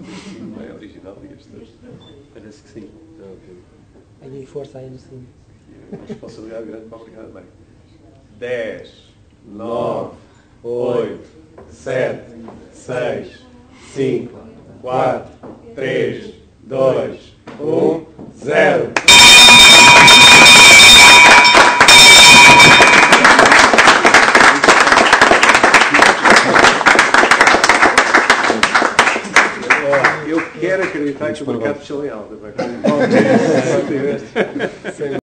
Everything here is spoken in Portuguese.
Não é original, este. Parece que sim. Aí força aí no cima. Responsabilidade grande para obrigar bem. 10, 9, 8, 7, 6, 5, 4, 3, 2, 1, 0. Eu quero acreditar que o mercado fechou em alta.